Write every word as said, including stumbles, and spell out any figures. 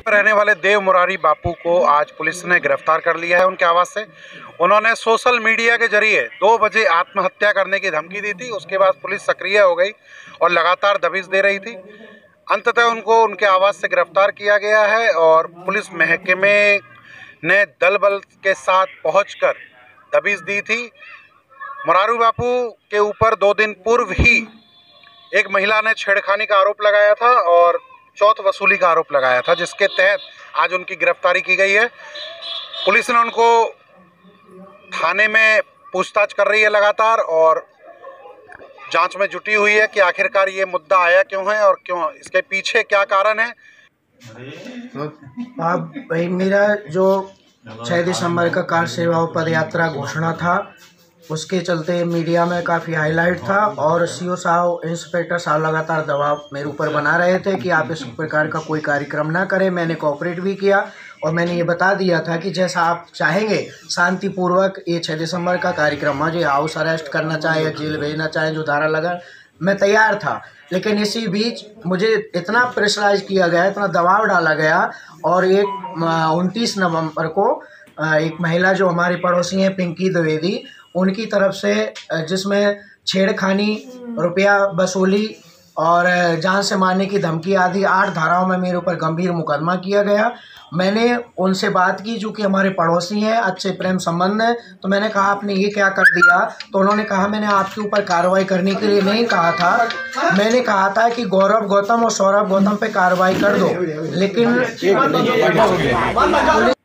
रहने वाले देव मुरारी बापू को आज पुलिस ने गिरफ्तार कर लिया है उनके आवास से। उन्होंने सोशल मीडिया के जरिए दो बजे आत्महत्या करने की धमकी दी थी। उसके बाद पुलिस सक्रिय हो गई और लगातार दबिश दे रही थी। अंततः उनको उनके आवास से गिरफ्तार किया गया है और पुलिस महकमे ने दल बल के साथ पहुंचकर दबिश दी थी। मुरारी बापू के ऊपर दो दिन पूर्व ही एक महिला ने छेड़खानी का आरोप लगाया था और चौथ वसूली का आरोप लगाया था, जिसके तहत आज उनकी गिरफ्तारी की गई है। पुलिस ने उनको थाने में पूछताछ कर रही है लगातार और जांच में जुटी हुई है कि आखिरकार ये मुद्दा आया क्यों है और क्यों, इसके पीछे क्या कारण है। आप भाई, मेरा जो छह दिसंबर का कार सेवा पद यात्रा घोषणा था, उसके चलते मीडिया में काफ़ी हाईलाइट था और सीओ साहब, इंस्पेक्टर साहब लगातार दबाव मेरे ऊपर बना रहे थे कि आप इस प्रकार का कोई कार्यक्रम ना करें। मैंने कोऑपरेट भी किया और मैंने ये बता दिया था कि जैसा आप चाहेंगे शांतिपूर्वक ये छह दिसंबर का कार्यक्रम, मुझे हाउस अरेस्ट करना चाहे या जेल भेजना चाहे, जो धारा लगा, मैं तैयार था। लेकिन इसी बीच मुझे इतना प्रेशराइज किया गया, इतना दबाव डाला गया और एक उनतीस नवंबर को एक महिला जो हमारी पड़ोसी हैं, पिंकी द्विवेदी, उनकी तरफ से, जिसमें छेड़खानी, रुपया वसूली और जान से मारने की धमकी आदि आठ धाराओं में मेरे ऊपर गंभीर मुकदमा किया गया। मैंने उनसे बात की, जो कि हमारे पड़ोसी हैं, अच्छे प्रेम संबंध है, तो मैंने कहा आपने ये क्या कर दिया? तो उन्होंने कहा मैंने आपके ऊपर कार्रवाई करने के लिए नहीं कहा था, मैंने कहा था कि गौरव गौतम और सौरभ गौतम पे कार्रवाई कर दो। लेकिन